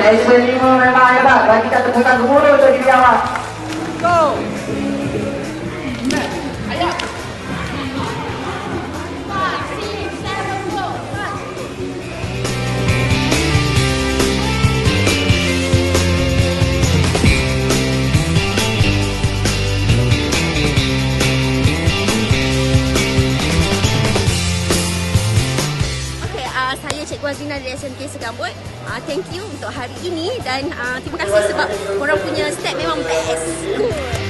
Malaysia 5 memang hebat. Bagi kat tepukan gemuruh untuk diri awak. Go. Saya Cikgu Azrina dari SMK Segambut. Thank you untuk hari ini dan terima kasih sebab korang punya step memang best. Cool.